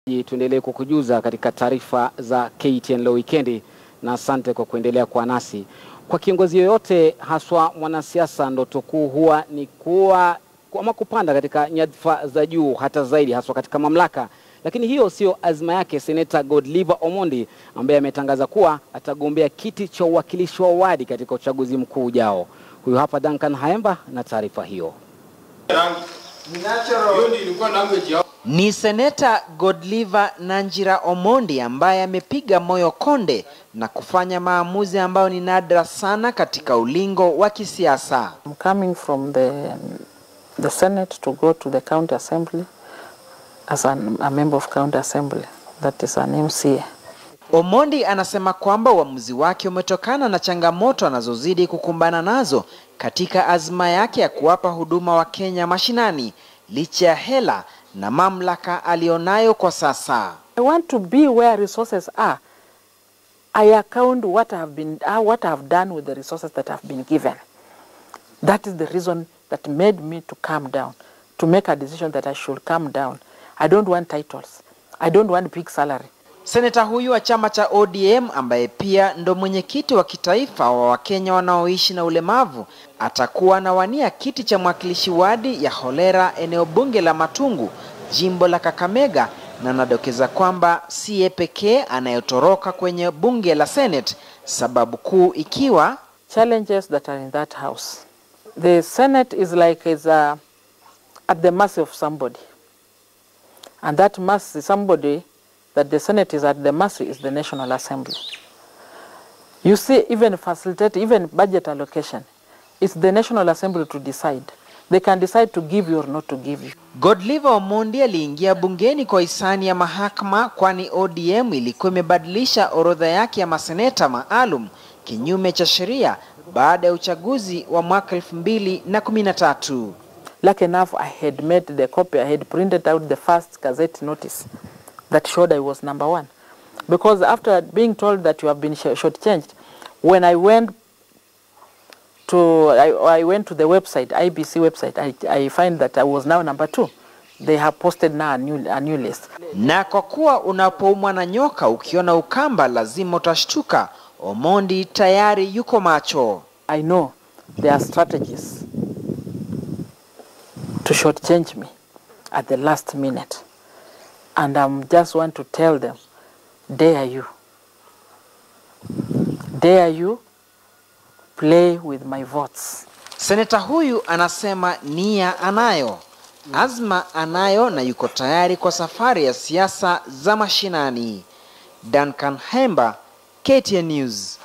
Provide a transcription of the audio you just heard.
Tuendelee kukujuza katika taarifa za KTN Leo Weekend, na asante kwa kuendelea kuwa nasi. Kwa kiongozi yoyote, haswa mwanasiasa, ndoto kuu huwa ni kuwa ama kupanda katika nyadhifa za juu hata zaidi, haswa katika mamlaka. Lakini hiyo sio azma yake Seneta Godliver Omondi, ambaye ametangaza kuwa atagombea kiti cha uwakilishi wa wadi katika uchaguzi mkuu ujao. Huyu hapa Duncan Haemba na taarifa hiyo. Ni Seneta Godliver Nanjira Omondi ambaye amepiga moyo konde na kufanya maamuzi ambayo ni nadra sana katika ulingo wa kisiasa. I'm coming from the Senate to go to the County Assembly as a member of County Assembly, that is an MCA. Omondi anasema kwamba uamuzi wake umetokana na changamoto anazozidi kukumbana nazo katika azma yake ya kuwapa huduma wa Kenya mashinani licha ya hela na mamlaka alionayo kwa sasa. I want to be where resources are. I account what I have done with the resources that have been given. That is the reason that made me to calm down, to make a decision that I should calm down. I don't want titles. I don't want big salary. Seneta huyu wa chama cha ODM ambaye pia ndo mwenyekiti wa kitaifa wa Wakenya wanaoishi na ulemavu atakuwa anawania kiti cha mwakilishi wadi ya Holera, eneo bunge la Matungu, jimbo la Kakamega, na nadokeza kwamba siye pekee anayotoroka kwenye bunge la Senate, sababu kuu ikiwa challenges that are in that house. The Senate is like at the mercy of somebody. And that mercy, somebody that the Senate is at the mercy, is the National Assembly. You see, even facilitate, even budget allocation, it's the National Assembly to decide. They can decide to give you or not to give you. Godliver Omondi aliingia bungeni kwa hisani ya mahakama, kwani ODM ilikuwa imebadilisha orodha yake ya maseneta maalum kinyume cha sheria baada ya uchaguzi wa mwaka 2013. Lucky enough, I had made the copy, I had printed out the first Gazette notice that showed I was number one. Because after being told that you have been shortchanged, when I went to the website, IBC website, I find that I was now number 2. They have posted now a new list. Na kwa kuwa unapoumwa na nyoka ukiona ukamba lazima utashtuka, Omondi tayari yuko macho. I know there are strategies to shortchange me at the last minute. And I just want to tell them, dare you. Dare you play with my votes. Seneta huyu anasema nia anayo, azma anayo, na yuko tayari kwa safari ya siasa za mashinani. Duncan Haemba, KTN News.